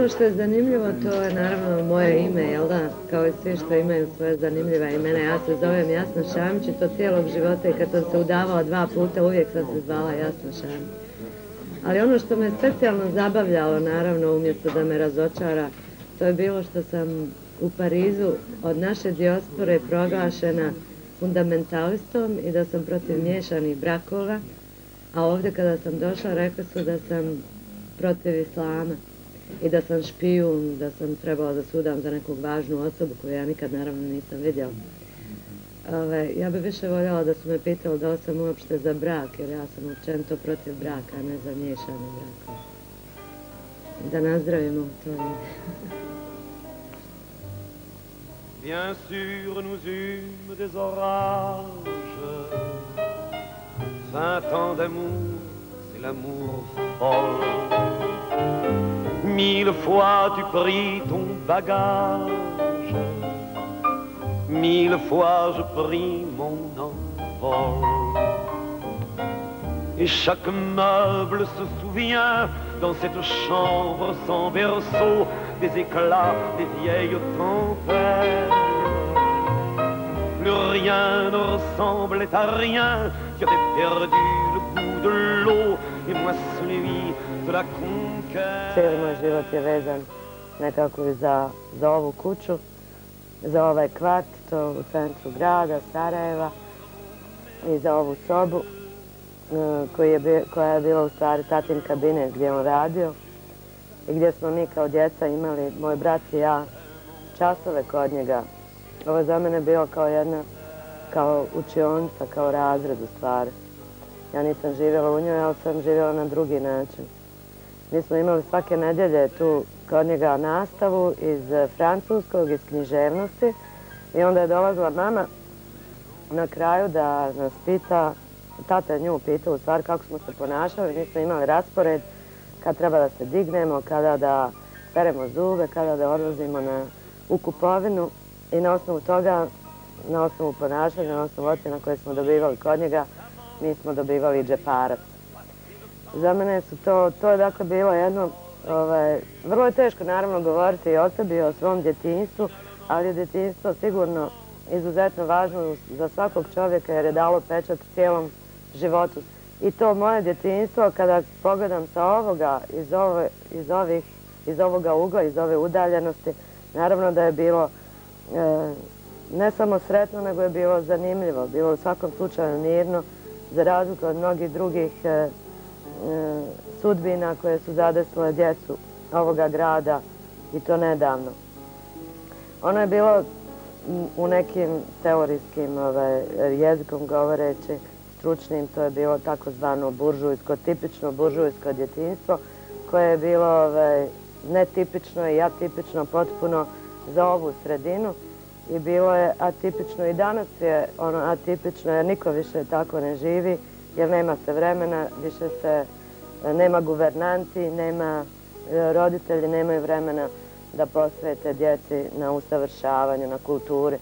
što je zanimljivo, to je naravno moje ime, jel da? Kao i svi što imaju svoje zanimljiva imena. Ja se zovem Jasna Šamić i to cijelog života i kad sam se udavala 2 puta uvijek sam se zvala Jasna Šamić. Ali ono što me specijalno zabavljalo, naravno, umjesto da me razočara, to je bilo što sam u Parizu od naše dijaspore proglašena fundamentalistom i da sam protiv miješanih brakova, a ovdje kada sam došla rekli su da sam protiv islama i da sam špijun, da sam trebala da sudam za nekog važnu osobu koju ja nikad naravno nisam vidjela. Ja bih više voljela da su me pitali da li sam uopšte za brak, jer ja sam općenito protiv braka, a ne za miješane brakove. Da nazdravimo to ide. Bien sûr, nous eûmes des orages. 20 ans d'amour, c'est l'amour folle. 1000 fois tu pris ton bagage. 1000 fois je pris mon envol. Et chaque meuble se souvient dans cette chambre sans berceau des éclats des vieilles tempêtes. Plus rien ne ressemblait à rien. Tu avais perdu le goût de l'eau et moi celui de la conquête. Cijeli moj život je vezan nekako i za ovu kuću, za ovaj kvart, to u centru grada, Sarajeva, i za ovu sobu koja je bila u stvari tatin kabinet gdje on radio i gdje smo mi kao djeca imali, moj brat i ja, časove kod njega. Ovo je za mene bilo kao učionica, kao razred u stvari. Ja nisam živjela u njoj, ali sam živjela na drugi način. Mi smo imali svake nedjelje tu kod njega nastavu iz francuskog, iz književnosti i onda je dolazila mama na kraju da nas pita, tata je nju pitao u stvari kako smo se ponašali. Mi smo imali raspored kad treba da se dignemo, kada da peremo zube, kada da odlazimo u kupovinu i na osnovu toga, na osnovu ponašanja, na osnovu ocjena koje smo dobivali kod njega, mi smo dobivali džeparac. Za mene su to je dakle bilo jedno, vrlo je teško naravno govoriti i o sebi i o svom djetinjstvu, ali je djetinjstvo sigurno izuzetno važno za svakog čovjeka jer je dalo pečat cijelom životu. I to moje djetinjstvo, kada pogledam sa ovoga, iz ovoga ugla, iz ove udaljenosti, naravno da je bilo ne samo sretno, nego je bilo zanimljivo. Bilo u svakom slučaju mirno, za razliku od mnogih drugih sudbina koje su zadesile djecu ovoga grada i to nedavno. Ono je bilo u nekim teorijskim jezikom govoreći, stručnim, to je bilo takozvano buržujsko, tipično buržujsko djetinjstvo koje je bilo netipično i atipično potpuno za ovu sredinu i bilo je atipično i danas je ono atipično jer niko više tako ne živi jer nema se vremena, više se nema guvernanti, nema roditelji, nemaju vremena da posvete djeci na usavršavanju, na kulturi.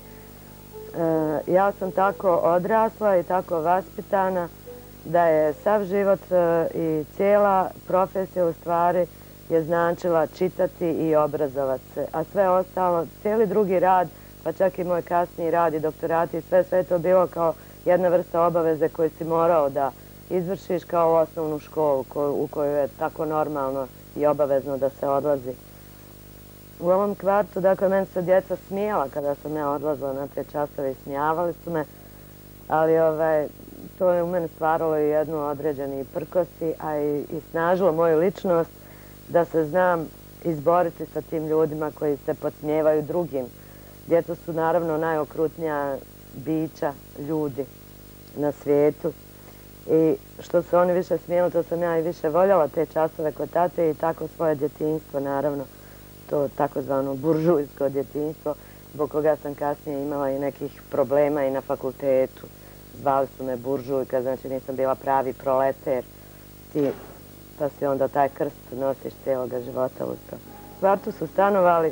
Ja sam tako odrasla i tako vaspitana da je sav život i cijela profesija u stvari je značila čitati i obrazovati se, a sve ostalo, cijeli drugi rad, pa čak i moj kasniji rad i doktorati, sve je to bilo kao jedna vrsta obaveze koju si morao da izvršiš kao osnovnu školu u kojoj je tako normalno i obavezno da se odlazi. U ovom kvartu, dakle, meni se djeca smijala kada sam ja odlazila na te časove i smijavali su me, ali to je u mene stvaralo i jednu određeni prkosi, a i snažilo moju ličnost da se znam izboriti sa tim ljudima koji se podsmijevaju drugim. Djeca su naravno najokrutnija bića, ljudi na svijetu. I što su oni više smijeli, to sam ja i više voljela te časove kod tate i tako svoje djetinjstvo, naravno. To takozvano buržujsko djetinjstvo, zbog koga sam kasnije imala i nekih problema i na fakultetu. Zvali su me buržujka, znači nisam bila pravi proleter. Pa si onda taj krst nosiš cijeloga života uz to. U kvartu su stanovali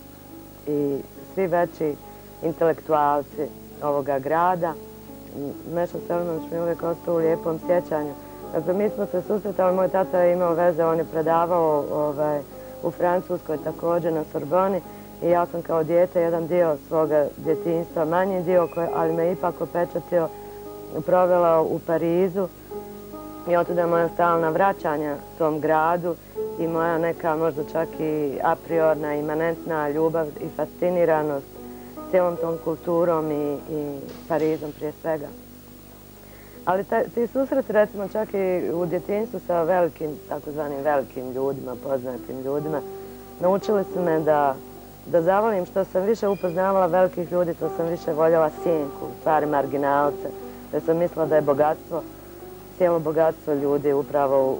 i svi veći intelektualci ovoga grada. Meša Selimović mi je uvijek ostao u lijepom sjećanju. Dakle, mi smo se susretali, moj tata je imao veze, on je predavao u Francuskoj također na Sorboni i ja sam kao dijete jedan dio svoga djetinjstva, manji dio, ali me ipak opečatio, provela u Parizu i otuda moja stalna vraćanja tom gradu i moja neka možda čak i apriorna, imanentna ljubav i fasciniranost cijelom tom kulturom i Parizom prije svega. Ali ti susreti, recimo čak i u djetinjstvu sa velikim, takozvanim velikim ljudima, poznatim ljudima, naučili su me da zavolim što sam više upoznavala velikih ljudi, to sam više voljela sjenku, stvari marginalce, jer sam mislila da je bogatstvo, cijelo bogatstvo ljudi upravo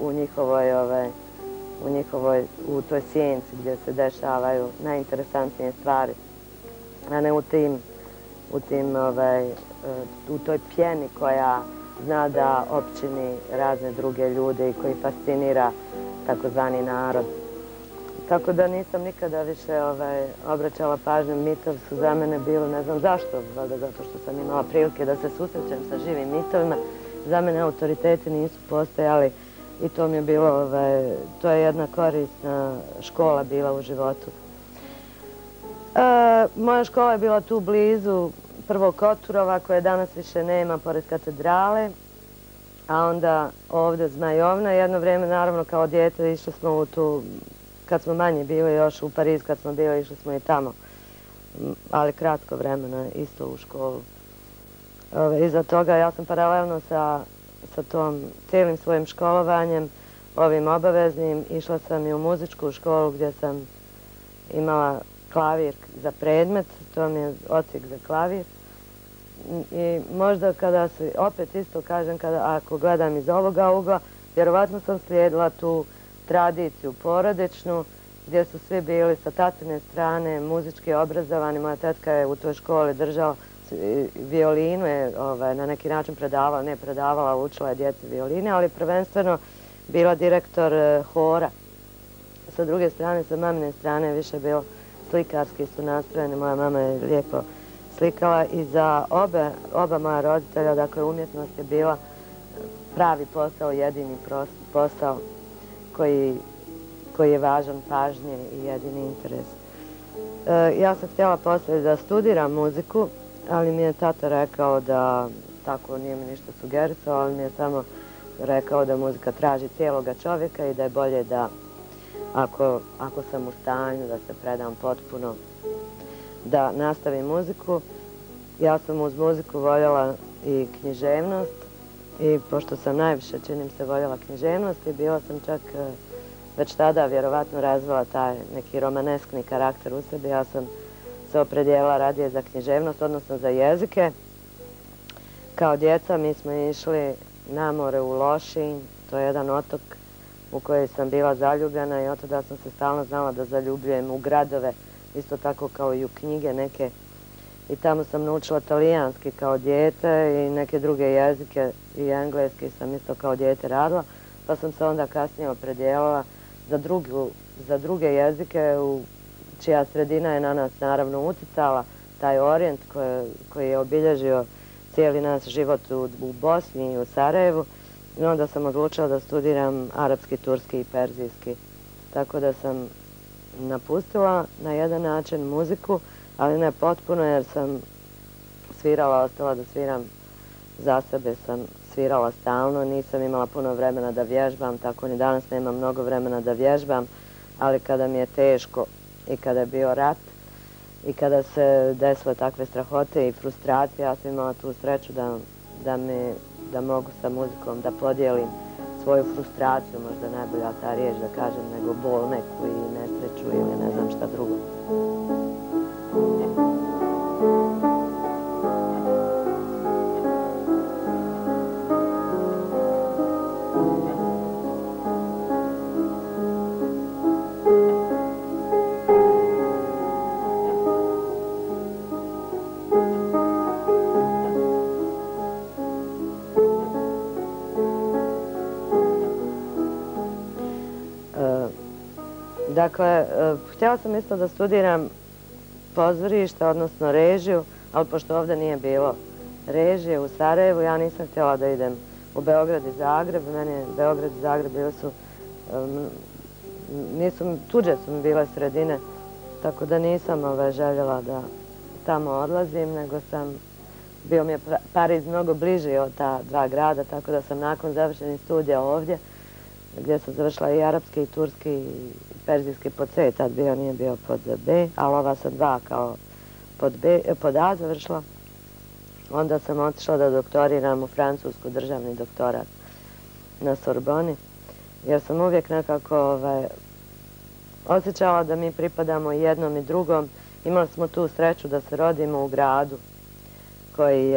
u toj sjenci gdje se dešavaju najinteresantnije stvari, a ne u toj pjeni koja zna da općini razne druge ljude i koji fascinira takozvani narod. Tako da nisam nikada više obraćala pažnju. Mitovi su za mene bili, ne znam zašto, valjda zato što sam imala prilike da se susrećem sa živim mitovima. Za mene autoriteti nisu postojali i to mi je bilo, to je jedna korisna škola bila u životu. Moja škola je bila tu blizu prvo Koturova, koje danas više nema, pored katedrale, a onda ovdje Zmajovna. Jedno vrijeme, naravno, kao dijete išli smo u tu, kad smo manje bili još u Pariz, kad smo bili, išli smo i tamo, ali kratko vremena, isto u školu. Iza toga ja sam paralelno sa tom cijelim svojim školovanjem, ovim obaveznim, išla sam i u muzičku školu gdje sam imala klavir za predmet, to mi je odsjek za klavir. I možda kada se, opet isto kažem, ako gledam iz ovoga ugla, vjerovatno sam slijedila tu tradiciju porodičnu, gdje su svi bili sa tatine strane muzički obrazovani. Moja tetka je u toj školi držala violinu, je na neki način predavala, ne predavala, učila je djeci violine, ali prvenstveno bila direktor hora. Sa druge strane, sa mamine strane, više bilo slikarski su nastrojeni. Moja mama je lijepo slikala i za oba moja roditelja, dakle, umjetnost je bila pravi posao, jedini posao koji je važan pažnje i jedini interes. Ja sam htjela poslije da studiram muziku, ali mi je tata rekao da, tako nije mi ništa sugerisao, ali mi je samo rekao da muzika traži cijeloga čovjeka i da je bolje da, ako sam u stanju da se predam potpuno, da nastavim muziku. Ja sam uz muziku voljela i književnost i pošto sam najviše, činim se, voljela književnost i bila sam čak već tada vjerovatno razvila taj neki romaneskni karakter u sebi. Ja sam se opredijela radije za književnost, odnosno za jezike. Kao djeca mi smo išli na more u Lošinj, to je jedan otok u koji sam bila zaljubljena i od tada sam se stalno znala da zaljubljujem u gradove, isto tako kao i u knjige neke. I tamo sam naučila talijanski kao dijete i neke druge jezike i engleski sam isto kao dijete radila, pa sam se onda kasnije opredijela za druge jezike čija sredina je na nas naravno utjecala, taj orijent koji je obilježio cijeli naš život u Bosni i u Sarajevu. I onda sam odlučila da studiram arapski, turski i perzijski. Tako da sam napustila na jedan način muziku, ali ne potpuno jer sam svirala, ostala da sviram za sebe, sam svirala stalno, nisam imala puno vremena da vježbam, tako ni danas nemam mnogo vremena da vježbam, ali kada mi je teško i kada je bio rat i kada se desile takve strahote i frustracije, ja sam imala tu sreću da mogu sa muzikom da podijelim svoju frustraciju, možda najbolja ta riječ da kažem, nego bol neku i nesreću ili ne znam šta drugo. Dakle, htjela sam isto da studiram pozorište, odnosno režiju, ali pošto ovdje nije bilo režije u Sarajevu, ja nisam htjela da idem u Beograd i Zagreb. Meni Beograd i Zagreb bili su tuđe su mi bile sredine, tako da nisam željela da tamo odlazim, nego bio mi je Pariz mnogo bliži od ta dva grada, tako da sam nakon završenih studija ovdje, gdje sam završila i arapski, i turski, i perzijski pod C, tad nije bio pod B, ali ova sam dva kao pod A završila. Onda sam otišla da doktoriram u Francusku, državni doktorat na Sorboni, jer sam uvijek nekako osjećala da mi pripadamo jednom i drugom. Imali smo tu sreću da se rodimo u gradu koji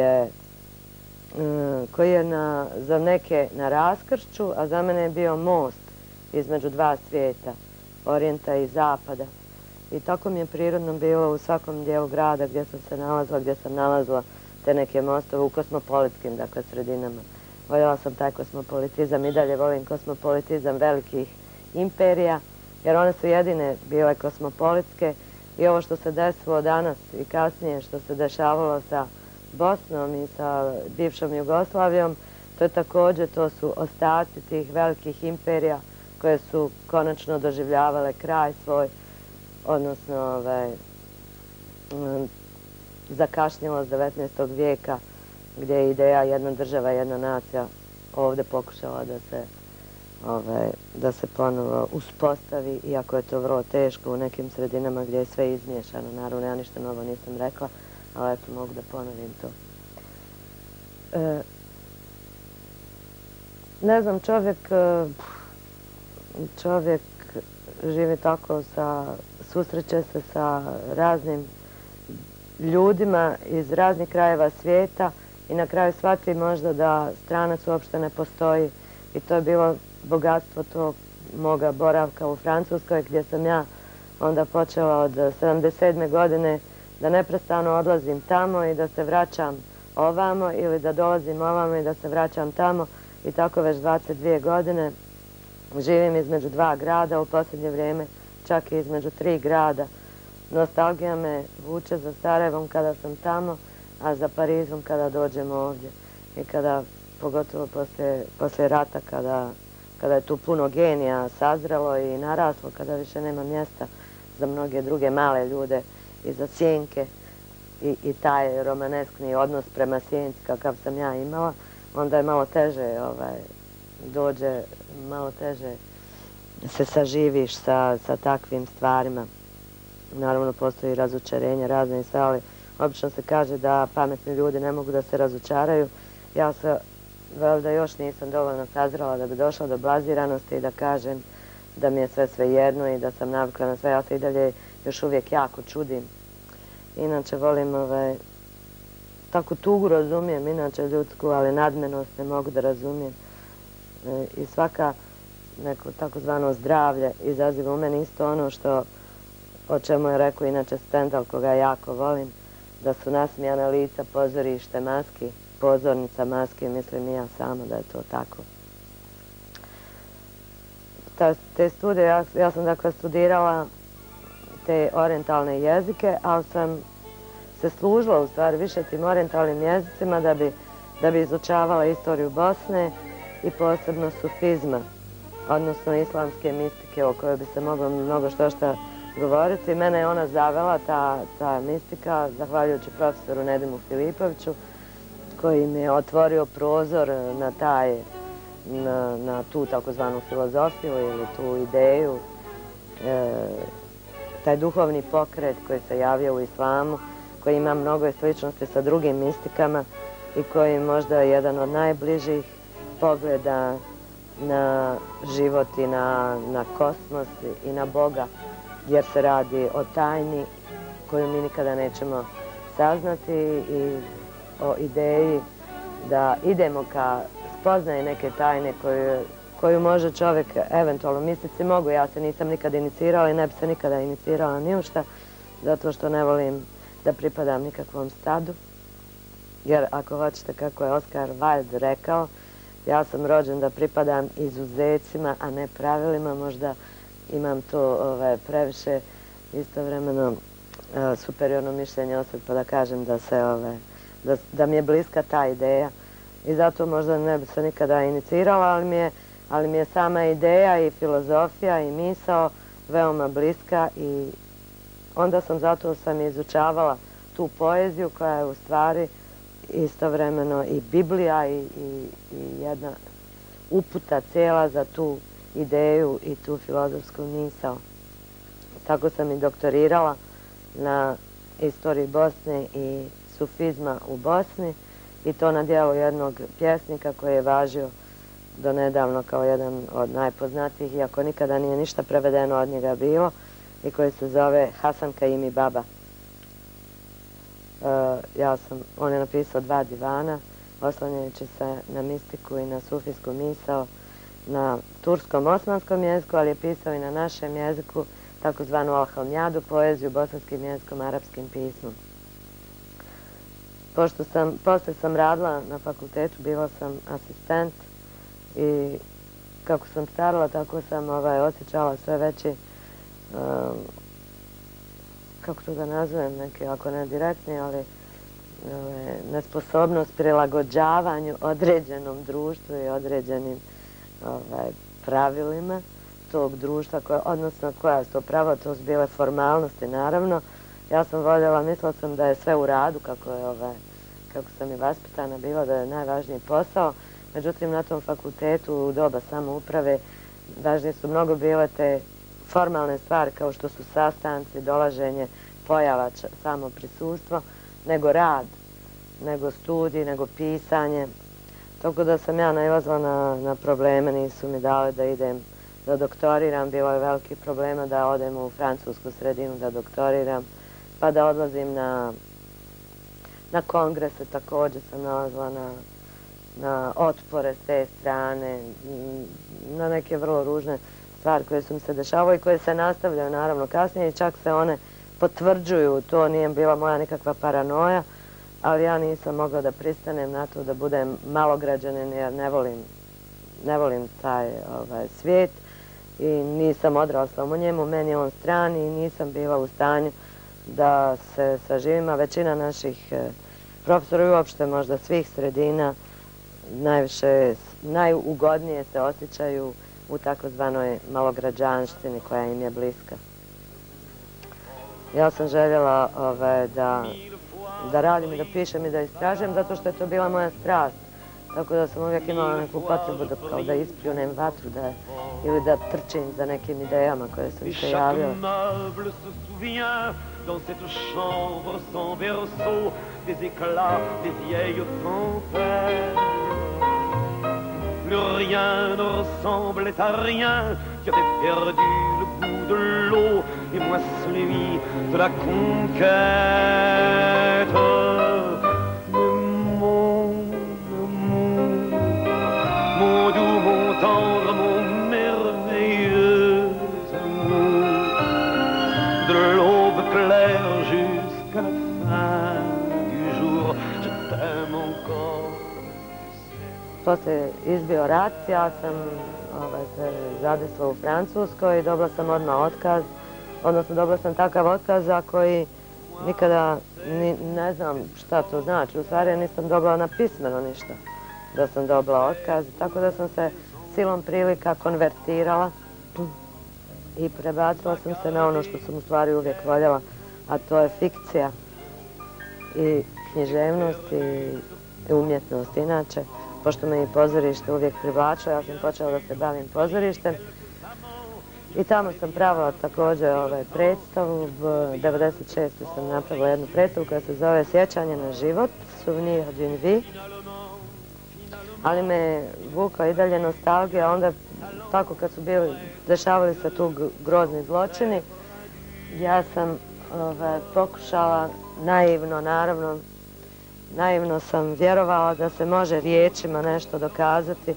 je za neke na raskršću, a za mene je bio most između dva svijeta, orijenta i zapada. I tako mi je prirodno bilo u svakom dijelu grada gdje sam nalazila te neke mostove u kosmopolitskim, dakle, sredinama. Voljela sam taj kosmopolitizam i dalje volim kosmopolitizam velikih imperija, jer one su jedine bile kosmopolitske i ovo što se desilo danas i kasnije što se dešavalo sa Bosnom i sa bivšom Jugoslavijom, to su ostaci tih velikih imperija koje su konačno doživljavale kraj svoj, odnosno zakašnjelost 19. vijeka gdje je ideja jedna država, jedna nacija ovdje pokušala da se ponovo uspostavi, iako je to vrlo teško u nekim sredinama gdje je sve izmiješano. Naravno, ja ništa novo nisam rekla, ali eto, mogu da ponovim to. Ne znam, čovjek živi tako, susreće se sa raznim ljudima iz raznih krajeva svijeta i na kraju shvati možda da stranac uopšte ne postoji. I to je bilo bogatstvo tog moga boravka u Francuskoj, gdje sam ja onda počela od 77. godine da neprestano odlazim tamo i da se vraćam ovamo, ili da dolazim ovamo i da se vraćam tamo. I tako već 22 godine živim između dva grada, u posljednje vrijeme čak i između 3 grada. Nostalgija me vuče za Sarajevom kada sam tamo, a za Parizom kada dođem ovdje. I kada, pogotovo poslije rata, kada je tu puno genija sazrelo i naraslo, kada više nema mjesta za mnoge druge male ljude i za sjenke i taj romaneskni odnos prema sjenci kakav sam ja imala, onda je malo teže malo teže se saživiš sa takvim stvarima. Naravno, postoji razočarenje razne i sve, ali obično se kaže da pametni ljudi ne mogu da se razočaraju. Ja se valjda još nisam dovoljno sazrela da bi došla do blaziranosti i da kažem da mi je sve svejedno i da sam navikla na sve. Ja se i dalje još uvijek jako čudim. Inače, volim takvu tugu razumijem, inače ljudsku, ali nadmenost ne mogu da razumijem. I svaka neko takozvano zdravlje izaziva u meni isto ono o čemu je rekao inače Stendhal, koga jako volim, da su nasmijana lica pozorište maski, pozornica maski, mislim i ja sama da je to tako. Te studije, ja sam dakle studirala te orijentalne jezike, ali sam se služila u stvari više tim orijentalnim jezicima da bi izučavala istoriju Bosne i posebno sufizma, odnosno islamske mistike o kojoj bi se moglo mnogo što govoriti. Mene je ona zavela, ta mistika, zahvaljujući profesoru Nedimu Filipoviću, koji mi je otvorio prozor na tu takozvanu filozofiju ili tu ideju, taj duhovni pokret koji se javio u islamu, koji ima mnogo sličnosti sa drugim mistikama i koji možda je jedan od najbližih pogleda na život i na kosmos i na Boga, jer se radi o tajni koju mi nikada nećemo saznati i o ideji da idemo ka spoznaji neke tajne koju može čovjek, eventualno mistici mogu. Ja se nisam nikada inicirala i ne bi se nikada inicirala ni u šta, zato što ne volim da pripadam nikakvom stadu. Jer ako hoćete, kako je Oscar Wilde rekao, ja sam rođen da pripadam izuzecima, a ne pravilima. Možda imam to previše istovremeno superiorno mišljenje o sebi, pa da kažem da mi je bliska ta ideja. I zato možda ne bi se nikada inicirala, ali mi je sama ideja i filozofija i misao veoma bliska i onda zato sam izučavala tu poeziju koja je u stvari istovremeno i Biblija i jedna uputa cijela za tu ideju i tu filozofsku misao. Tako sam i doktorirala na istoriji Bosne i sufizma u Bosni i to na djelu jednog pjesnika koji je važio do nedavno kao jedan od najpoznatijih, iako nikada nije ništa prevedeno od njega bilo, i koji se zove Hasan Kaimi Baba. On je napisao 2 divana, oslanjajući se na mistiku i na sufijsku misao na turskom osmanskom jeziku, ali je pisao i na našem jeziku takozvanu alhamjadu, poeziju bosanskim jezikom, arapskim pismom. Poslije sam radila na fakultetu, bila sam asistent i kako sam starala, tako sam osjećala sve veći, kako to da nazovem, neki, ako ne direktni, ali nesposobnost prilagođavanju određenom društvu i određenim pravilima tog društva, odnosno koja su to prava, to su bile formalnosti, naravno. Ja sam voljela, mislila sam da je sve u radu, kako sam i vaspitana bila, da je najvažniji posao. Međutim, na tom fakultetu u doba samouprave važnije su mnogo bile te formalne stvari kao što su sastanci, dolaženje, pojava, samo prisustvo, nego rad, nego studij, nego pisanje. Tako da sam ja nailazila na probleme, nisu mi dali da idem da doktoriram, bilo je veliki problema da odem u francusku sredinu da doktoriram, pa da odlazim na kongrese, također sam nalazila na otpore s te strane, na neke vrlo ružne stvari koje su mi se dešavaju i koje se nastavljaju naravno kasnije i čak se one potvrđuju, to nije bila moja nikakva paranoja, ali ja nisam mogla da pristanem na to da budem malograđanin jer ne volim taj svijet i nisam odrasla u njemu, meni je on stran i nisam bila u stanju da se saživim, a većina naših profesora i uopšte možda svih sredina najugodnije se osjećaju u takozvanoj malograđanštini koja im je bliska. Ja sam željela da radim i da pišem i da istražujem zato što je to bila moja strast. Tako da sam uvijek imala neku potrebu da ispljunem vatru ili da trčim za nekim idejama koje sam se javila. Dans cette chambre sans berceau, des éclats, des vieilles tempêtes. Plus rien ne ressemblait à rien, tu avais perdu le goût de l'eau, et moi celui de la conquête. Mais mon doux, mon tendre, mon merveilleux amour, de l'aube claire jusqu'à la fin du jour, je t'aime encore. Poslije izbio rat, ja sam se zadesla u Francuskoj i dobila sam odmah otkaz, odnosno dobila sam takav otkaz za koji nikada ne znam šta to znači. U stvari nisam dobila na pismeno ništa da sam dobila otkaz, tako da sam se silom prilika konvertirala i prebacila sam se na ono što sam u stvari uvijek voljela, a to je fikcija i književnost i umjetnost. Inače, pošto me i pozorište uvijek privlačilo, ja sam počela da se bavim pozorištem i tamo sam pravila također predstavu. 1996. sam napravila jednu predstavu koja se zove Sjećanje na život, Souvenir d'une vie, ali me vukla i dalje nostalgija, onda tako kad su dešavali se tu grozni zločini, ja sam pokušala naivno, naravno, naivno sam vjerovala da se može riječima nešto dokazati.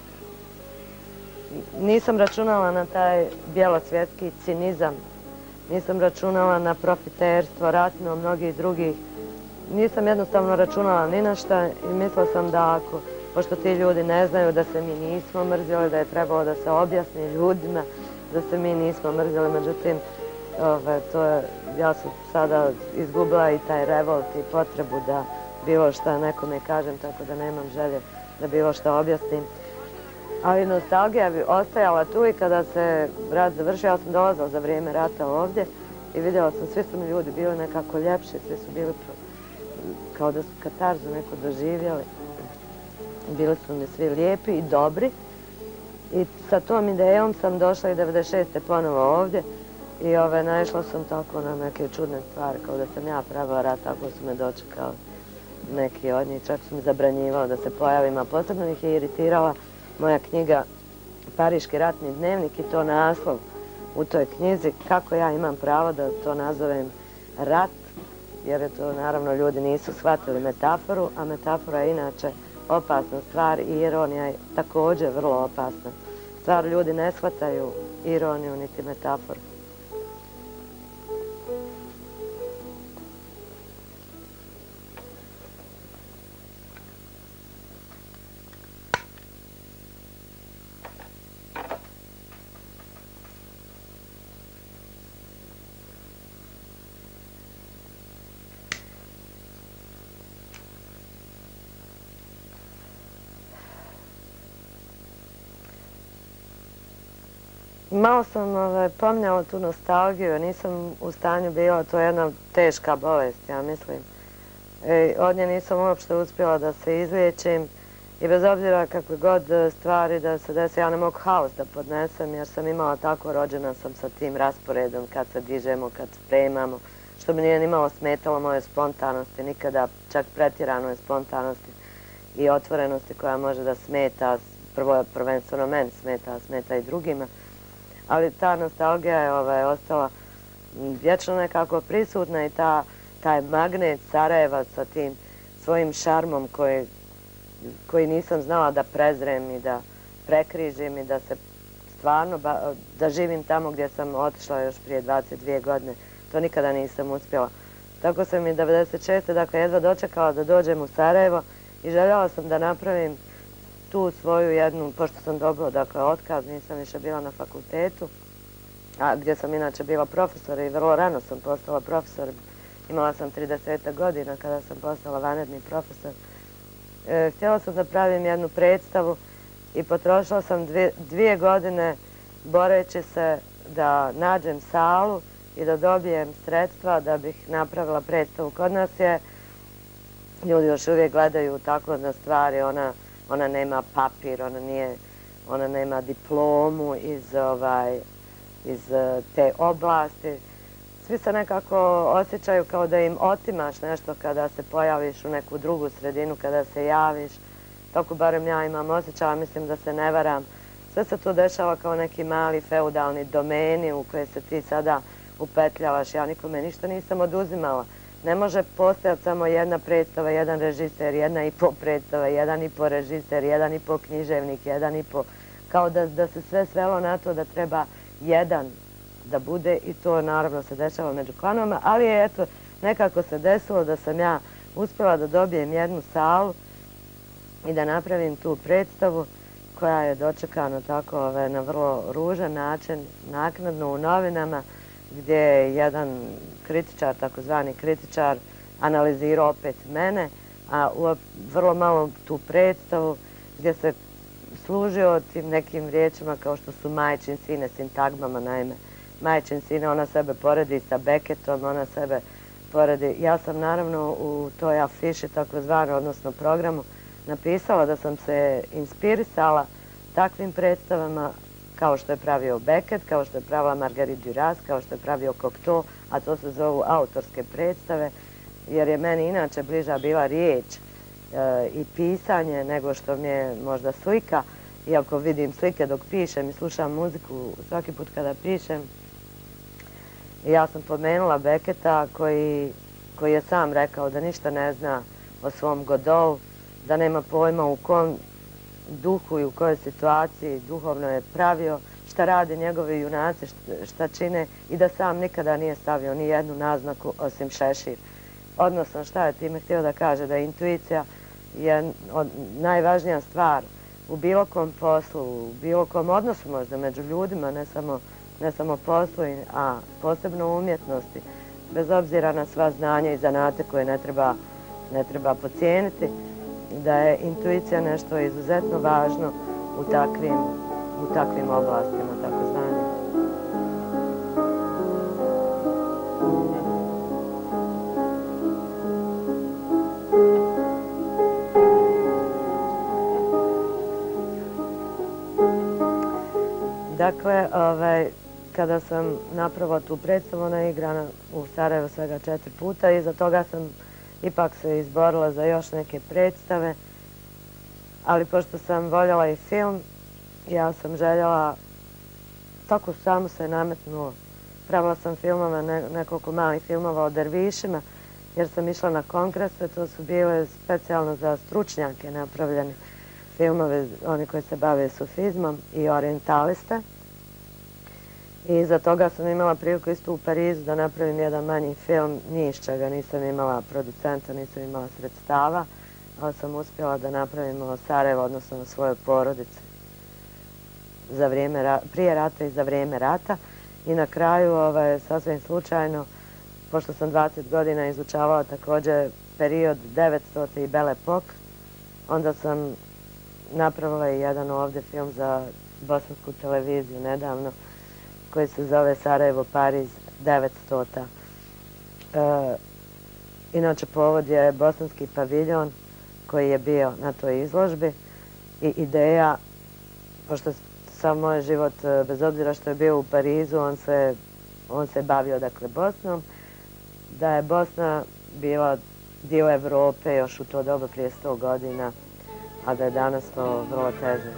Nisam računala na taj bjelosvjetski cinizam, nisam računala na profiterstvo, ratno, mnogih drugih. Nisam jednostavno računala ni na šta i mislila sam da pošto ti ljudi ne znaju da se mi nismo mrzili, da je trebalo da se objasni ljudima da se mi nismo mrzili, međutim, ja sam sada izgubila i taj revolt i potrebu da bilo šta nekome kažem, tako da nemam želje da bilo šta objasnim. Ali nostalgija bi ostajala tu i kada se rat završio, ja sam dolazila za vrijeme rata ovdje i vidjela sam, svi su mi ljudi bili nekako ljepši, svi su bili kao da su katarzu neko doživjeli. Bili su mi svi lijepi i dobri. I sa tom idejom sam došla i 96. ponovo ovdje i naišla sam tako na neke čudne stvari, kao da sam ja pravila rat, tako su me dočekali neki od njih, čak su mi zabranjivali da se pojavim, a posebno ih je iritirala moja knjiga Pariški ratni dnevnik i to naslov u toj knjizi, kako ja imam pravo da to nazovem rat, jer je to naravno ljudi nisu shvatili metaforu, a metafora je inače opasna stvar i ironija je također vrlo opasna stvar. Ljudi ne shvataju ironiju niti metaforu. Malo sam pomnjala tu nostalgiju, nisam u stanju bila, to je jedna teška bolest, ja mislim. Od nje nisam uopšte uspjela da se izliječim i bez obzira kakve god stvari da se desi, ja ne mogu haos da podnesem jer sam imala tako, rođena sam sa tim rasporedom kad se dižemo, kad spremamo, što mi nije nimalo smetalo moje spontanosti, nikada čak pretjeranoj spontanosti i otvorenosti koja može da smeta, prvenstveno meni smeta i drugima. Ali ta nostalgija je ostala vječno nekako prisutna i taj magnet Sarajeva sa tim svojim šarmom koji nisam znala da prezrem i da prekrižim i da se stvarno, da živim tamo gdje sam otišla još prije 22 godine. To nikada nisam uspjela. Tako sam i 96. dakle jedva dočekala da dođem u Sarajevo i željela sam da napravim tu svoju jednu, pošto sam dobila dakle otkaz, nisam više bila na fakultetu, gdje sam inače bila profesor i vrlo rano sam postala profesor. Imala sam 30 godina kada sam postala vanredni profesor. Htjela sam da pravim jednu predstavu i potrošila sam 2 godine boreći se da nađem salu i da dobijem sredstva da bih napravila predstavu. Kod nas je, ljudi još uvijek gledaju tako na stvari, ona nema papir, ona nema diplomu iz te oblasti. Svi se nekako osjećaju kao da im otimaš nešto kada se pojaviš u neku drugu sredinu, kada se javiš. Tako barem ja imam osjećaj, mislim da se ne varam. Sve se to dešava kao neki mali feudalni domeni u koje se ti sada upetljavaš. Ja nikome ništa nisam oduzimala. Ne može postojati samo jedna predstava, jedan režiser, 1,5 predstava, 1,5 režiser, 1,5 književnik, 1,5... Kao da se sve svelo na to da treba jedan da bude i to naravno se dešava među klanovima, ali je eto nekako se desilo da sam ja uspjela da dobijem jednu salu i da napravim tu predstavu koja je dočekana tako na vrlo ružan način, naknadno u novinama, gdje je jedan kritičar, takozvani kritičar, analizirao opet mene, a vrlo malo tu predstavu gdje se služio tim nekim riječima kao što su majčin sine, sintagmama naime. Majčin sine, ona sebe poredi sa Beckettom, ona sebe poredi. Ja sam naravno u toj afiši takozvano, odnosno programu, napisala da sam se inspirisala takvim predstavama kao što je pravio Beckett, kao što je pravila Marguerite Duras, kao što je pravio Cocteau, a to se zovu autorske predstave, jer je meni inače bliža bila riječ i pisanje nego što mi je možda slika, iako vidim slike dok pišem i slušam muziku svaki put kada pišem. Ja sam pomenula Becketta koji je sam rekao da ništa ne zna o svom Godotu, da nema pojma u kom duhu i u kojoj situaciji duhovno je pravio, šta rade njegovi junaci, šta čine i da sam nikada nije stavio ni jednu naznaku osim šešir. Odnosno šta je time htio da kaže, da intuicija je najvažnija stvar u bilo kom poslu, u bilo kom odnosu možda među ljudima, ne samo poslu, a posebno u umjetnosti, bez obzira na sva znanja i zanate koje ne treba podcijeniti, da je intuicija nešto izuzetno važno u takvim oblastima, tako zvanim. Dakle, kada sam napravila tu predstavu, ona je igrana u Sarajevu svega 4 puta i iza toga sam ipak se izborila za još neke predstave, ali pošto sam voljela i film, ja sam željela, tako samo se nametnulo. Pravila sam filmove, nekoliko malih filmova o dervišima, jer sam išla na kongrese, to su bile specijalno za stručnjake napravljeni filmove, oni koji se bave sufizmom i orientaliste. I iza toga sam imala priliku isto u Parizu da napravim jedan manji film, ni iz čega nisam imala producenta, nisam imala sredstava, ali sam uspjela da napravim o Sarajevo, odnosno o svojoj porodici prije rata i za vrijeme rata. I na kraju, sasvim slučajno, pošto sam 20 godina izučavala također period 900. i Belle Époque, onda sam napravila i jedan ovdje film za bosansku televiziju nedavno, koji se zove Sarajevo Pariz 900. Inače, povod je bosanski paviljon koji je bio na toj izložbi i ideja, pošto sam moj život, bez obzira što je bio u Parizu, on se bavio dakle Bosnom, da je Bosna bila dio Evrope još u to doba prije 100 godina, a da je danas to vrlo teže.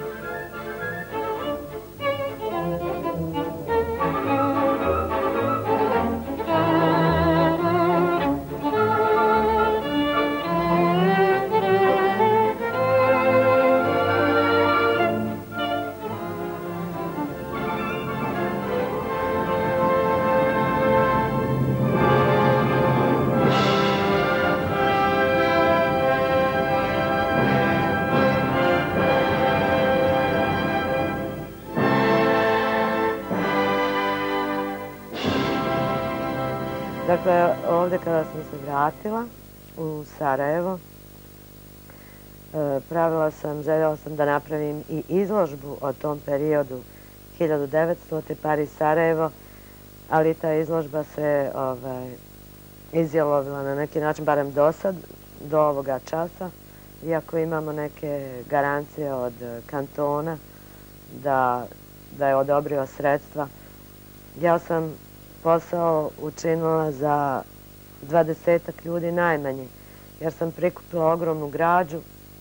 Dakle, ovdje kada sam se vratila u Sarajevo, željela sam da napravim i izložbu o tom periodu 1900. Pariz Sarajevo, ali ta izložba se izjalovila na neki način, barem do sad, do ovoga časa, iako imamo neke garancije od kantona da je odobrio sredstva. Ja sam posao učinila za 20-ak ljudi najmanje, jer sam prikupila ogromnu građu.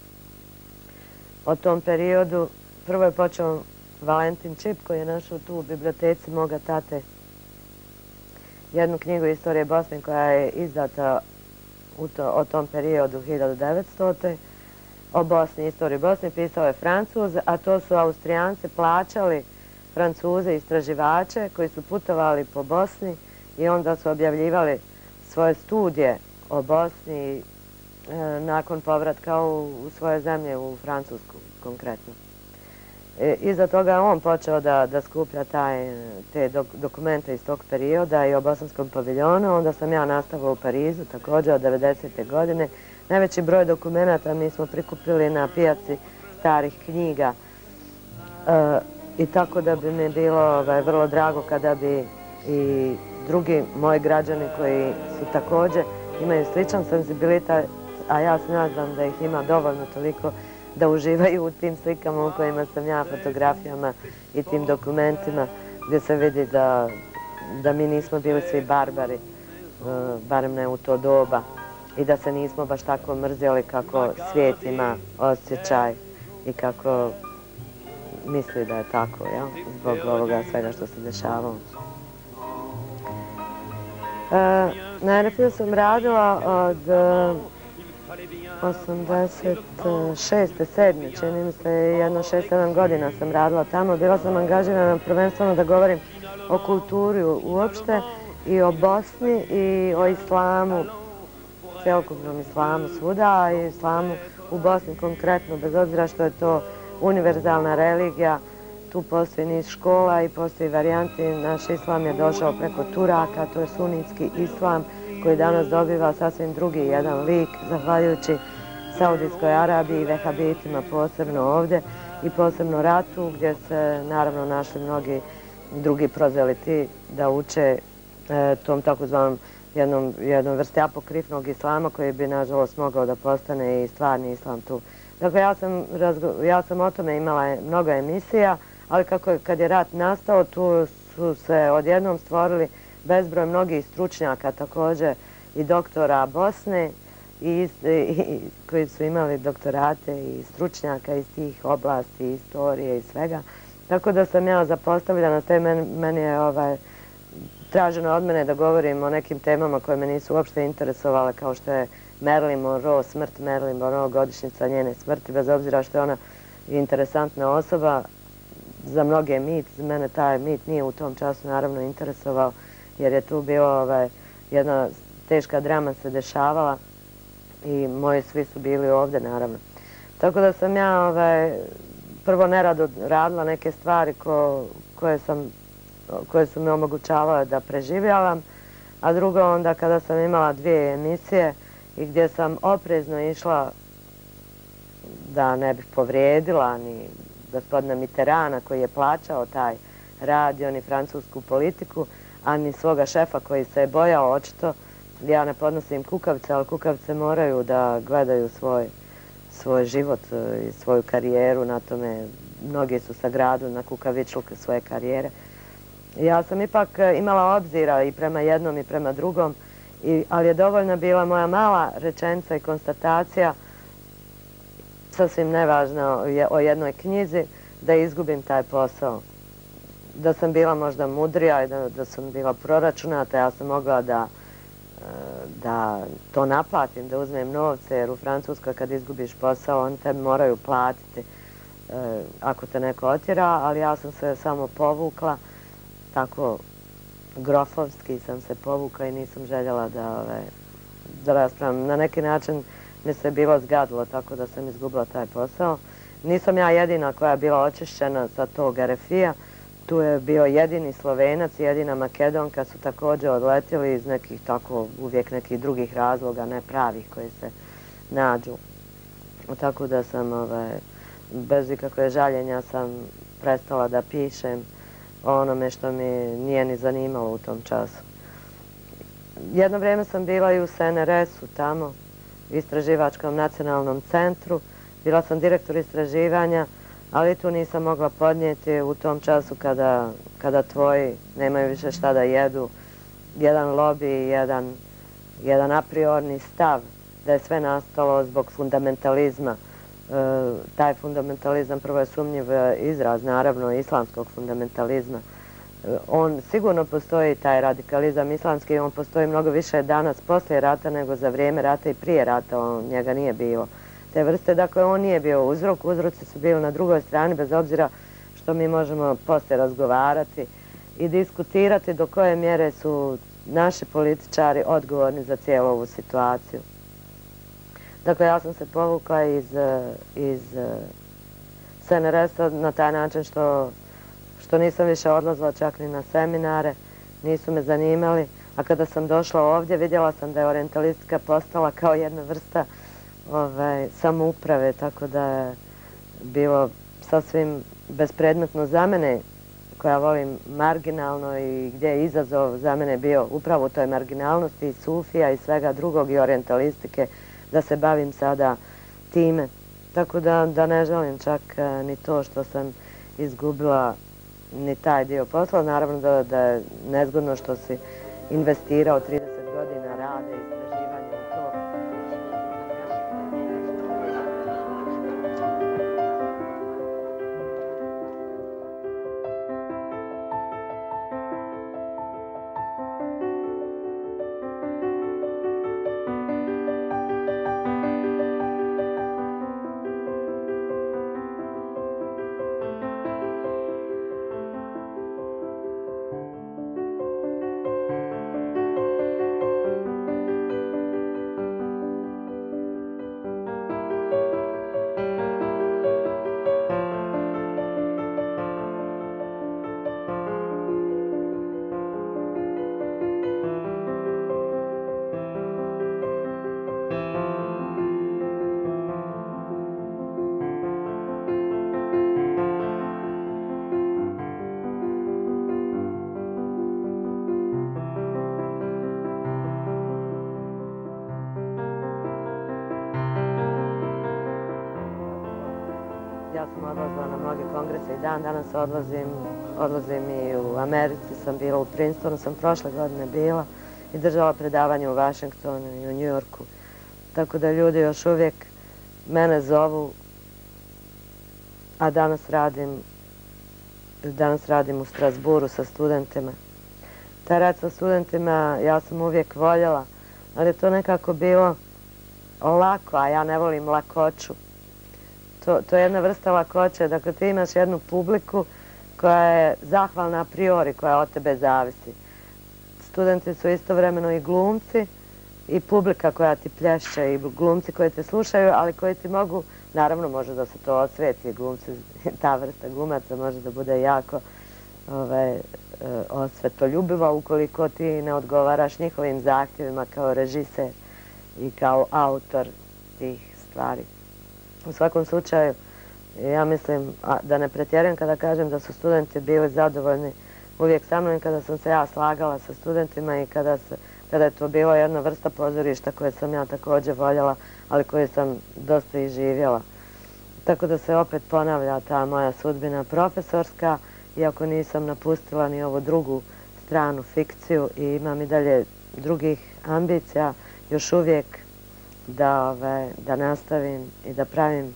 O tom periodu prvo je počeo Valentin Čip, koji je našao tu u biblioteci moga tate jednu knjigu Istorije Bosne koja je izdata o tom periodu 1900. O Bosni, istoriji Bosne, pisao je Francuz, a to su Austrijanci plaćali Francuze istraživače koji su putovali po Bosni i onda su objavljivali svoje studije o Bosni nakon povratka u svoje zemlje, u Francusku konkretno. Iza toga je on počeo da skuplja te dokumente iz tog perioda i o bosanskom paviljonu. Onda sam ja nastavila u Parizu također od 90. godine. Najveći broj dokumenta mi smo prikupili na pijaci starih knjiga i tako da bi mi bilo vrlo drago kada bi i drugi moji građani koji su također imaju sličan senzibilitet, a ja se nadam da ih ima dovoljno toliko da uživaju u tim slikama u kojima sam ja, fotografijama i tim dokumentima gdje se vidi da mi nismo bili svi barbari, barem ne u to doba, i da se nismo baš tako mrzili kako svijet ima osjećaj i kako misli da je tako, zbog ovoga svega što se dešavalo. Na RFI sam radila od 86. 7. čini mi se, jedno 6-7 godina sam radila tamo. Bila sam angažirana prvenstveno da govorim o kulturi uopšte i o Bosni i o islamu, cjelokupnom islamu svuda, a i islamu u Bosni konkretno, bez obzira što je to univerzalna religija. Tu postoji niz škola i postoji varijanti. Naš islam je došao preko Turaka, to je sunitski islam koji danas dobiva sasvim drugi jedan lik, zahvaljujući Saudijskoj Arabiji i vehabitima posebno ovdje. i posebno ratu, gdje se naravno našli mnogi drugi prozeliti da uče tom takozvanom jednom vrsti apokrifnog islama koji bi nažalost mogao da postane i stvarni islam tu. Dakle, ja sam o tome imala mnogo emisija, ali kad je rat nastao, tu su se odjednom stvorili bezbroj mnogih stručnjaka, također i doktora Bosne, koji su imali doktorate i stručnjaka iz tih oblasti, istorije i svega. Tako da sam ja zapostavljena, te meni je traženo od mene da govorim o nekim temama koje me nisu uopšte interesovale, kao što je Marilyn Monroe, smrt Marilyn Monroe, godišnjica njene smrti, bez obzira što je ona interesantna osoba. Za mnoge mit, za mene taj mit nije u tom času naravno interesovao, jer je tu bilo jedna teška drama se dešavala i moji svi su bili ovdje naravno. Tako da sam ja prvo nerado radila neke stvari koje su mi omogućavale da preživljavam, a drugo onda kada sam imala 2 emisije i gdje sam oprezno išla da ne bih povrijedila ni gospodina Mitterranda koji je plaćao taj radio, ni francusku politiku, a ni svoga šefa koji se je bojao očito. Ja ne podnosim kukavice, ali kukavice moraju da gledaju svoj život i svoju karijeru na tome. Mnogi su sagradili na kukavičluk svoje karijere. Ja sam ipak imala obzira i prema jednom i prema drugom, ali je dovoljna bila moja mala rečenica i konstatacija, sasvim nevažno o jednoj knjizi, da izgubim taj posao. Da sam bila možda mudrija i da sam bila proračunata, ja sam mogla da to naplatim, da uzmem novce, jer u Francuskoj kad izgubiš posao, oni te moraju platiti ako te neko otjera, ali ja sam se samo povukla, tako grofovski sam se povukla i nisam željela da raspravim. Na neki način mi se bilo zgadilo, tako da sam izgubila taj posao. Nisam ja jedina koja je bila očišćena sa tog RFI-a. Tu je bio jedini Slovenac i jedina Makedonka, su također odletjeli iz nekih tako uvijek nekih drugih razloga, ne pravih koji se nađu. Tako da sam bez ikakve žaljenja sam prestala da pišem o onome što mi nije ni zanimalo u tom času. Jedno vrijeme sam bila i u SNRS-u tamo, u Istraživačkom nacionalnom centru. Bila sam direktor istraživanja, ali tu nisam mogla podnijeti u tom času kada tvoji nemaju više šta da jedu. Jedan lobby, jedan a priorni stav da je sve nastalo zbog fundamentalizma. Taj fundamentalizam prvo je sumnjiv izraz, naravno, islamskog fundamentalizma. On sigurno postoji, taj radikalizam islamski, on postoji mnogo više danas poslije rata nego za vrijeme rata i prije rata, njega nije bilo. Te vrste, dakle, on nije bio uzrok, uzroci su bili na drugoj strani, bez obzira što mi možemo poslije razgovarati i diskutirati do koje mjere su naši političari odgovorni za cijelu ovu situaciju. Dakle, ja sam se povukla iz SNRS-a na taj način što nisam više odlazila čak ni na seminare, nisu me zanimali, a kada sam došla ovdje vidjela sam da je orijentalistika postala kao jedna vrsta samouprave, tako da je bilo sasvim bespredmetno za mene, koja volim marginalno i gdje je izazov za mene bio upravo u toj marginalnosti i sufija i svega drugog i orijentalistike, da se bavim sada time. Tako da ne želim čak ni to što sam izgubila ni taj dio posla. Naravno da je nezgodno što si investirao 30 godina rada i istraživanja u to. ja sam odlazila na mnoge kongrese i dan danas odlazim i u Americi, sam bila u Princetonu, sam prošle godine bila i držala predavanje u Washingtonu i u New Yorku. Tako da ljudi još uvijek mene zovu, a danas radim u Strasburu sa studentima. Taj rad sa studentima ja sam uvijek voljela, ali je to nekako bilo lako, a ja ne volim lakoću. To je jedna vrsta lakoće, dakle ti imaš jednu publiku koja je zahvalna a priori, koja od tebe zavisi. Studenti su istovremeno i glumci i publika koja ti plješće i glumci koji te slušaju, ali koji ti mogu, naravno može da se to osveti, glumci, ta vrsta glumaca može da bude jako osvetoljubiva ukoliko ti ne odgovaraš njihovim zahtjevima kao režiser i kao autor tih stvari. U svakom slučaju, ja mislim da ne pretjerujem kada kažem da su studenti bili zadovoljni uvijek sa mnom i kada sam se ja slagala sa studentima i kada je to bila jedna vrsta pozorišta koje sam ja također voljela, ali koje sam dosta i živjela. Tako da se opet ponavlja ta moja sudbina profesorska, iako nisam napustila ni ovu drugu stranu, fikciju, i imam i dalje drugih ambicija, još uvijek da nastavim i da pravim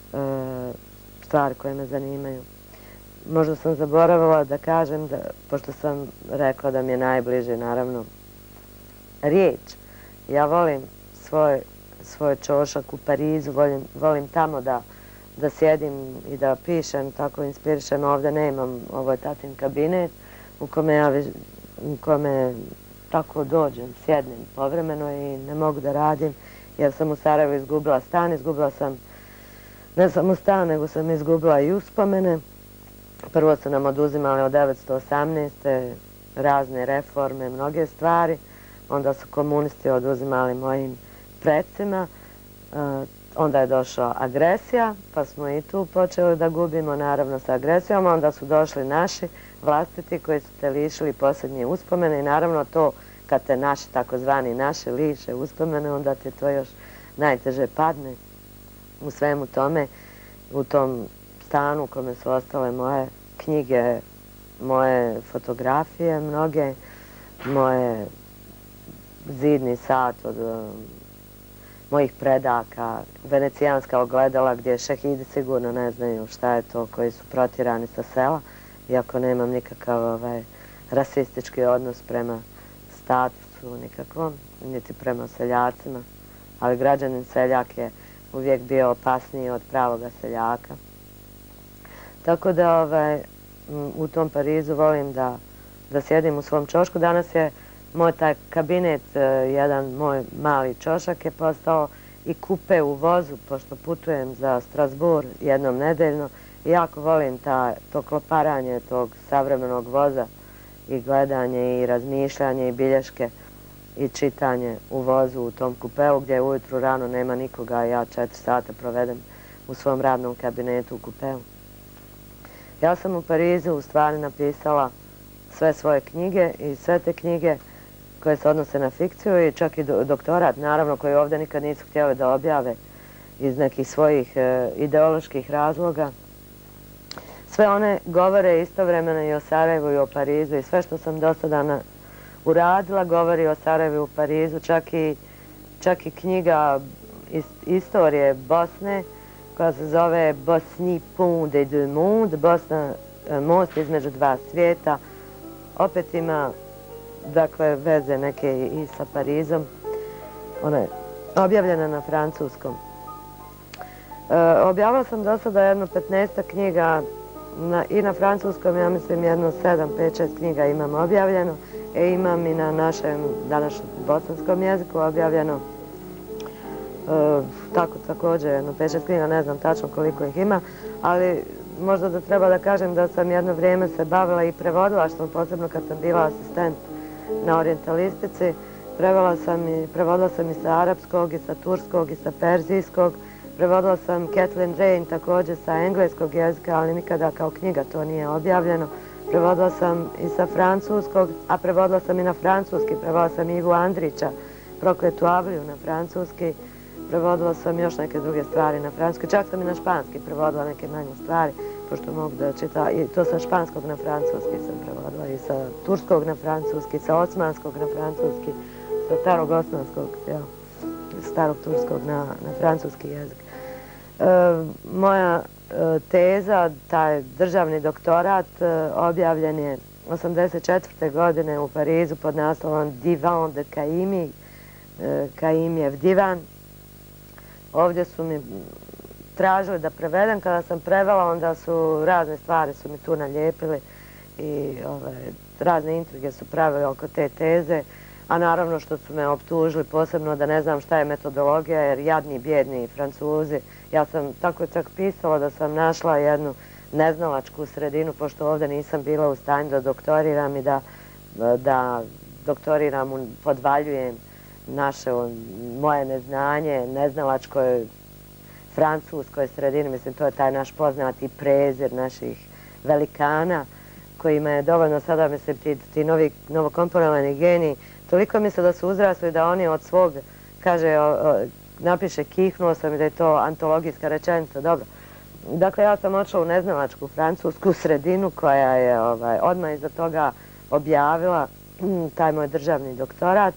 stvari koje me zanimaju. Možda sam zaboravila da kažem, pošto sam rekla da mi je najbliže, naravno, riječ. Ja volim svoj ćošak u Parizu, volim tamo da sjedim i da pišem, tako inspirišem. Ovdje nemam, ovo je tatin kabinet u kome tako dođem, sjednem povremeno i ne mogu da radim jer sam u Sarajevu izgubila stan, izgubila sam ne samo stan, nego sam izgubila i uspomene. Prvo su nam oduzimali od 1918. razne reforme, mnoge stvari, onda su komunisti oduzimali mojim precima, onda je došla agresija, pa smo i tu počeli da gubimo, naravno sa agresijom, onda su došli naši vlastiti koji su te lišili posljednje uspomene i naravno to kad te naši, takozvani naši, liše uspomene, onda ti to još najteže padne u svemu tome, u tom stanu u kome su ostale moje knjige, moje fotografije, mnoge, moje zidni sat od mojih predaka, venecijanska ogledala gdje šehidi sigurno ne znaju šta je to, koji su protjerani sa sela, iako nemam nikakav rasistički odnos prema statusu nikakvom, niti prema seljacima, ali građanin seljak je uvijek bio opasniji od pravoga seljaka. Tako da u tom Parizu volim da sjedim u svom ćošku. Danas je moj taj kabinet, jedan moj mali ćošak je postao i kupe u vozu, pošto putujem za Strasbourg jednom nedeljno i jako volim to kloparanje tog savremenog voza i gledanje i razmišljanje i bilješke i čitanje u vozu u tom kupeu gdje ujutru rano nema nikoga, ja 4 sata provedem u svom radnom kabinetu u kupeu. Ja sam u Parizu u stvari napisala sve svoje knjige i sve te knjige koje se odnose na fikciju i čak i doktorat, naravno, koji ovdje nikad nisu htjeli da objave iz nekih svojih ideoloških razloga. Sve one govore istovremeno i o Sarajevu i o Parizu i sve što sam do sada uradila govori o Sarajevu i o Parizu, čak i knjiga istorije Bosne koja se zove Bosni pont des deux mondes, Bosna most između dva svijeta, opet ima dakle veze neke i sa Parizom. Ona je objavljena na francuskom. Objavila sam do sada jedno 15 knjiga i na francuskom, ja mislim jedno 7, 5, 6 knjiga imam objavljeno. Imam i na našem današnjem bosanskom jeziku objavljeno također jedno 5-6 knjiga, ne znam tačno koliko ih ima, ali možda da treba da kažem da sam jedno vrijeme se bavila i prevodila, što posebno kad sam bila asistent na orijentalistici, prevodila sam i sa arapskog, i sa turskog, i sa perzijskog, prevodila sam Kathleen Rain također sa engleskog jezika, ali nikada kao knjiga to nije objavljeno. Prevodila sam i sa francuskog, a prevodila sam i na francuski, prevodila sam Ivu Andrića, Prokletu Avliju na francuski, Prevodila sam još neke druge stvari na francuski. Čak sam i na španski prevodila neke manje stvari, pošto mogu da čitam. I to sa španskog na francuski sam prevodila i sa turskog na francuski, sa osmanskog na francuski, sa starog osmanskog, starog turskog na francuski jezik. Moja teza, taj državni doktorat, objavljen je 1984. godine u Parizu pod naslovom Divan de Caimi, Caimijev divan. Ovdje su mi tražili da prevedem. Kada sam prevela, onda su razne stvari su mi tu nalijepili i razne intrige su pravili oko te teze. A naravno što su me optužili posebno da ne znam šta je metodologija, jer jadni, bjedni Francuzi. Ja sam tako čak pisala da sam našla jednu neznalačku sredinu, pošto ovdje nisam bila u stanju da doktoriram i da doktoriram, podvaljujem moje neznanje neznalačkoj francuskoj sredini. Mislim, to je taj naš poznati prezir naših velikana, kojima je dovoljno sada, mislim, ti novokomponovani geniji, toliko misle da su uzrasli da oni od svog, kaže, napiše kihnuo sam i da je to antologijska rečenica, dobro. Dakle, ja sam odšla u neznalačku francusku sredinu koja je odmah iza toga objavila taj moj državni doktorat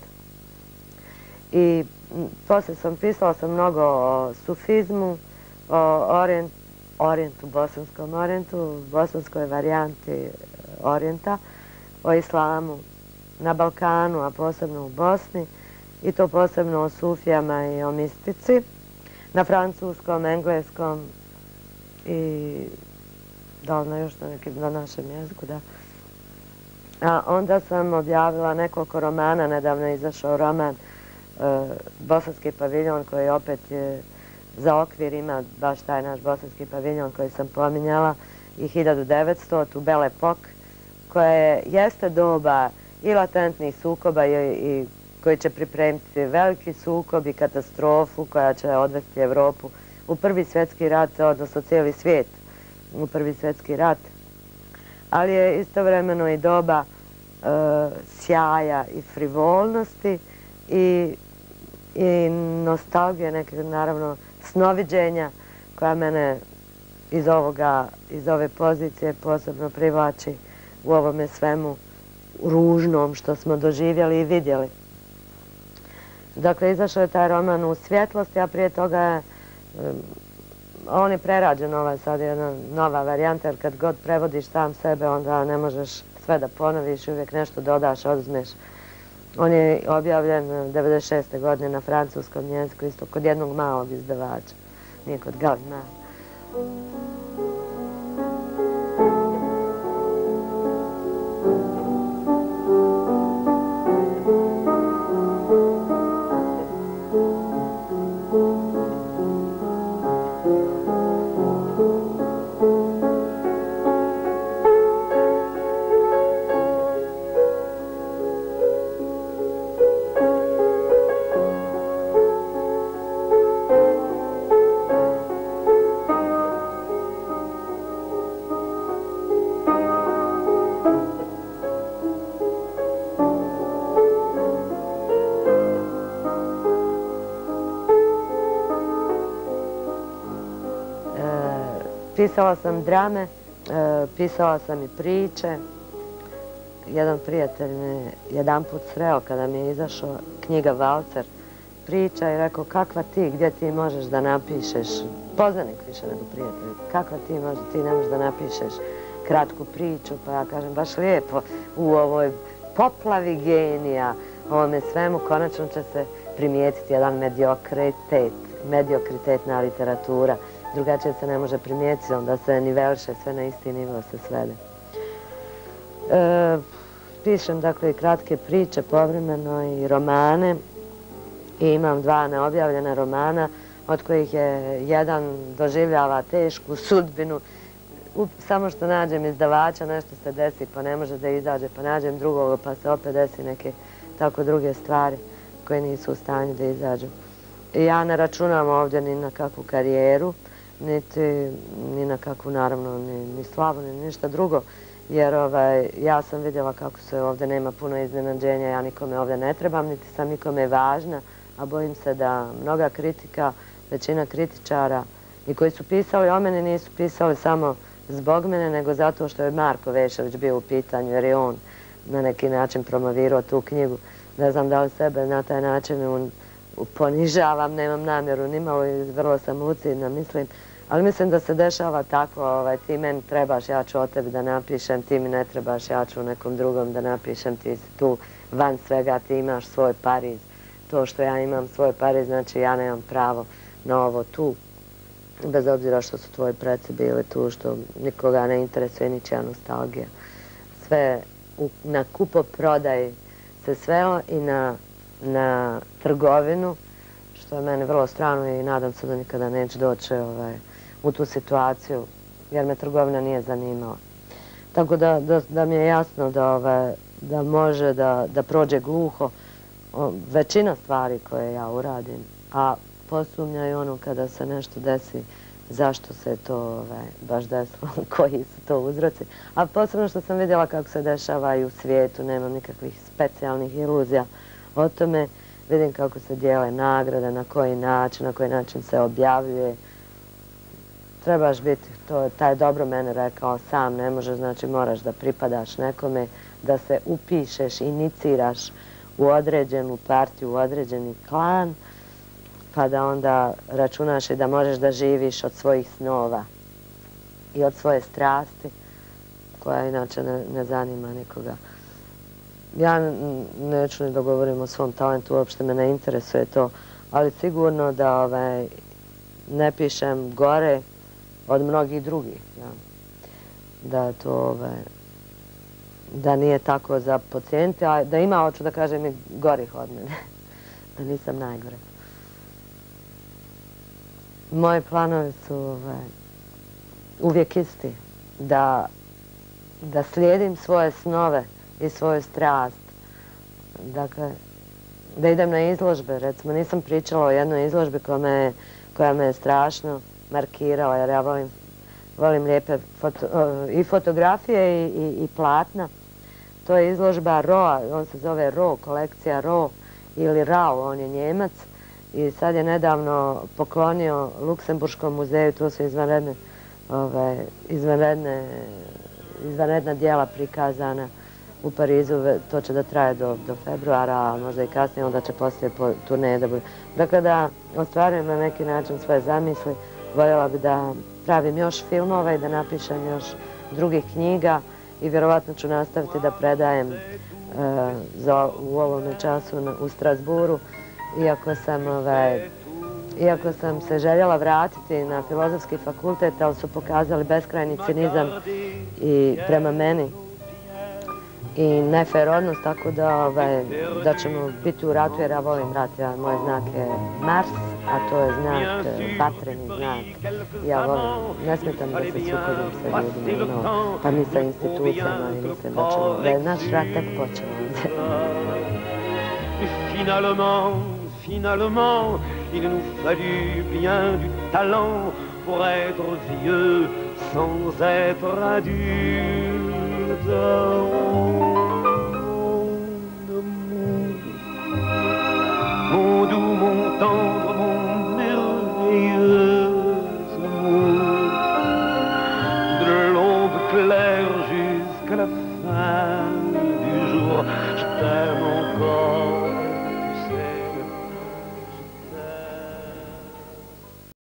i poslije pisala sam mnogo o sufizmu, o orijentu, bosanskom orijentu, bosanskoj varijanti orijenta, o islamu na Balkanu, a posebno u Bosni, i to posebno o sufijama i o mistici, na francuskom, engleskom i na još na našem jeziku, da. A onda sam objavila nekoliko romana, nedavno je izašao roman Bosanski paviljon, koji opet za okvir ima baš taj naš Bosanski paviljon koji sam pominjala, i 1900, tu Belle Époque, koja jeste doba i latentnih sukoba i koji će pripremiti veliki sukob i katastrofu koja će odvesti Evropu u Prvi svjetski rat, odnosno cijeli svijet u Prvi svjetski rat. Ali je istovremeno i doba sjaja i frivolnosti i nostalgije, neke naravno snoviđenja koja mene iz ove pozicije posebno privlači u ovome svemu ružnom što smo doživjeli i vidjeli. Dakle, izašao je taj roman u svjetlosti, a prije toga je on je prerađen, ovo je sad jedna nova varijanta, jer kad god prevodiš sam sebe, onda ne možeš sve da ponoviš i uvijek nešto dodaš, oduzmeš. On je objavljen 1996. godine na francuskom jeziku, isto kod jednog malog izdavača, nije kod Gallimard. Pisala sam drame, pisala sam i priče. Jedan prijatelj me jedan put sreo kada mi je izašla knjiga Valcer priča i rekao, kakva ti, gdje ti možeš da napišeš, poznanik više nego prijatelj, kakva ti možeš, ti ne možeš da napišeš kratku priču, pa ja kažem, baš lijepo, u ovoj poplavi genija, ovome svemu konačno će se primijetiti jedan mediokritetna literatura. Drugačije se ne može primijetiti, onda se niveliše, sve na isti nivo se svede. Pišem, dakle, i kratke priče, povremeno i romane. I imam 2 neobjavljena romana, od kojih je jedan doživljava tešku sudbinu. Samo što nađem izdavača, nešto se desi, pa ne može da izađe, pa nađem drugog, pa se opet desi neke tako druge stvari koje nisu u stanju da izađu. I ja ne računam ovdje ni na kakvu karijeru, ni na kakvu, naravno, ni slavu, ni ništa drugo, jer ja sam vidjela kako se ovdje nema puno iznenađenja, ja nikome ovdje ne trebam, niti sam nikome važna, a bojim se da mnoga kritika, većina kritičara i koji su pisali o mene nisu pisali samo zbog mene, nego zato što je Marko Vešović bio u pitanju, jer je on na neki način promovirao tu knjigu. Ne znam da li sebe na taj način ponižavam, nemam namjeru nimalo i vrlo sam lucidna, mislim. Ali mislim da se dešava tako, ti meni trebaš, ja ću o tebi da napišem, ti mi ne trebaš, ja ću nekom drugom da napišem, ti si tu van svega, ti imaš svoj Pariz. To što ja imam svoj Pariz, znači ja nemam pravo na ovo tu. Bez obzira što su tvoji preci bili tu, što nikoga ne interesuje ničija nostalgija. Sve na kupoprodaji se svelo i na trgovinu, što je meni vrlo strano i nadam se da nikada neću doći u tu situaciju, jer me trgovina nije zanimala. Tako da mi je jasno da može da prođe gluho većina stvari koje ja uradim, a posumnjaju ono kada se nešto desi, zašto se to baš desilo, koji su to uzroci. A posebno što sam vidjela kako se dešava i u svijetu, nemam nikakvih specijalnih iluzija o tome. Vidim kako se dijele nagrade, na koji način se objavljuje. Trebaš biti, taj dobro mene rekao, sam ne može, znači moraš da pripadaš nekome, da se upišeš, iniciraš u određenu partiju, u određeni klan, pa da onda računaš i da možeš da živiš od svojih snova i od svoje strasti, koja inače ne zanima nikoga. Ja neću ni da govorim o svom talentu, uopšte me ne interesuje to, ali sigurno da ne pišem gore od mnogih drugih. Da nije tako za pacijente, a da ima, hoću da kažem, i gorih od mene. Da nisam najgore. Moji planovi su uvijek isti. Da slijedim svoje snove i svoju strast. Dakle, da idem na izložbe. Recimo, nisam pričala o jednoj izložbi koja me je strašno markirala, jer ja volim lijepe i fotografije i platna. To je izložba Roa, on se zove Ro, kolekcija Ro ili Rao, on je Njemac. I sad je nedavno poklonio Luksemburškom muzeju, tu su izvanredna dijela prikazana u Parizu, to će da traje do februara, a možda i kasnije, onda će poslije po turneje da bude. Dakle, da ostvarujem na neki način svoje zamisli, voljela bi da pravim još filmova i da napišem još drugih knjiga i vjerovatno ću nastaviti da predajem u ovome času u Strasburu, iako sam se željela vratiti na filozofski fakultet, ali su pokazali beskrajni cinizam i prema meni i nefer odnos, tako da ćemo biti u ratu, jer ja volim rat. Moj znak je Mars, a to je znak, vatreni znak. Ja volim, ne smetam da se sukobim sa ljudima, pa ni sa institucijama, i mislim da je naš rat tek počeo. Finalement, il nous fallut bien du talent pour être vieux sans être adulte. Mon doux, mon tendre, mon merveilleux amour, de l'aube claire jusqu'à la fin.